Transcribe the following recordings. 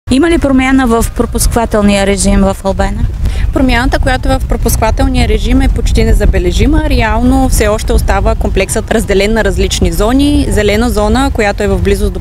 Има ли промяна в пропусквателния режим в Албена? Промяната, която е в пропусквателния режим, е почти незабележима. Реално все още остава комплексът разделен на различни зони. Зелена зона, която е в близост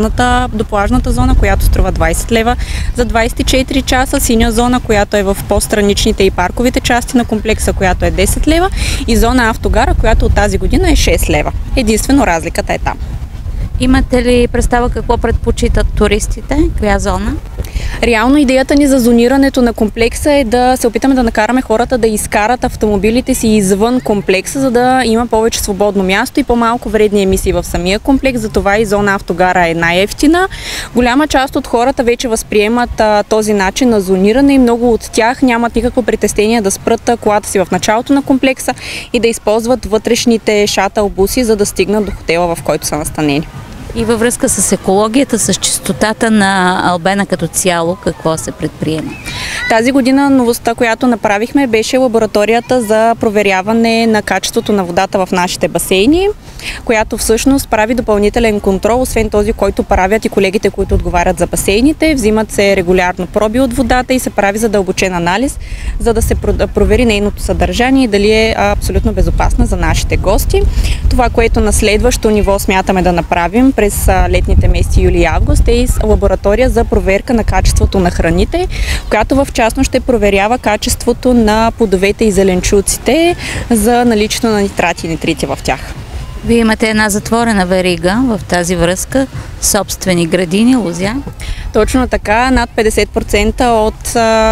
до плажната зона, която струва 20 лева за 24 часа. Синя зона, която е в по-страничните и парковите части на комплекса, която е 10 лева. И зона автогара, която от тази година е 6 лева. Единствено разликата е там. Имате ли представа какво предпочитат туристите? Коя зона? Реално идеята ни за зонирането на комплекса е да се опитаме да накараме хората да изкарат автомобилите си извън комплекса, за да има повече свободно място и по-малко вредни емисии в самия комплекс. Затова и зона автогара е най-евтина. Голяма част от хората вече възприемат този начин на зониране и много от тях нямат никакво притеснение да спрат колата си в началото на комплекса и да използват вътрешните шатъл буси, за да стигнат до хотела, в който са настанени. И във връзка с екологията, с чистотата на Албена като цяло, какво се предприема? Тази година новостта, която направихме, беше лабораторията за проверяване на качеството на водата в нашите басейни, която всъщност прави допълнителен контрол, освен този, който правят и колегите, които отговарят за басейните. Взимат се регулярно проби от водата и се прави задълбочен анализ, за да се провери нейното съдържание и дали е абсолютно безопасна за нашите гости. Това, което на следващо ниво смятаме да направим през летните месеци юли и август, е лаборатория за проверка на качеството на храните, която в частност ще проверява качеството на плодовете и зеленчуците за наличието на нитрати и нитрити в тях. Вие имате една затворена верига в тази връзка, собствени градини, лозя. Точно така, над 50% от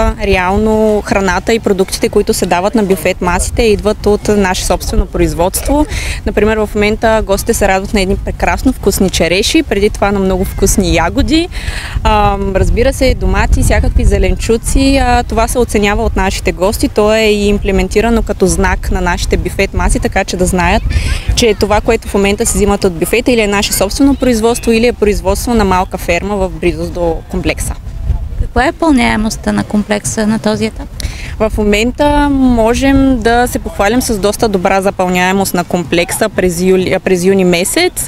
реално храната и продуктите, които се дават на бюфет масите, идват от наше собствено производство. Например, в момента гостите се радват на едни прекрасно вкусни череши, преди това на много вкусни ягоди. Разбира се, домати, всякакви зеленчуци. Това се оценява от нашите гости. То е и имплементирано като знак на нашите бюфет маси, така че да знаят, че това, което в момента се взимат от бюфета, или е наше собствено производство, или е производство на малка ферма в близост до комплекса. Каква е пълняемостта на комплекса на този етап? В момента можем да се похвалим с доста добра запълняемост на комплекса през юни месец.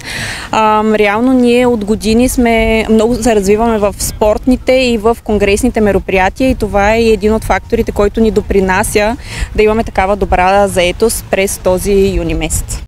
Реално ние от години много се развиваме в спортните и в конгресните мероприятия и това е един от факторите, който ни допринася да имаме такава добра заетост през този юни месец.